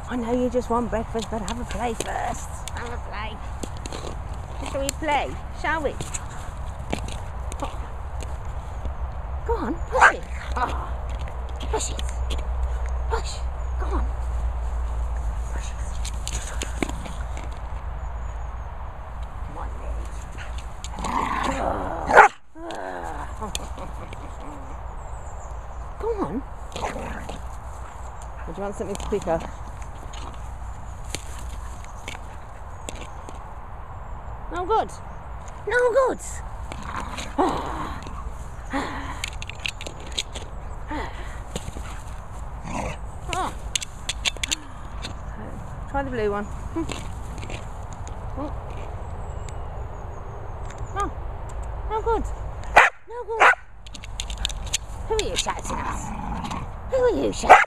I know you just want breakfast, but have a play first. Have a play. Shall we play? Shall we? Oh. Go on, push it. Oh. Push it. Push. Go on. Push it. Come on, Nate. Go on. Or do you want something to pick up? No good. No good. Oh. Try the blue one. Oh. Oh. No good. No good. Who are you shouting at? Who are you shouting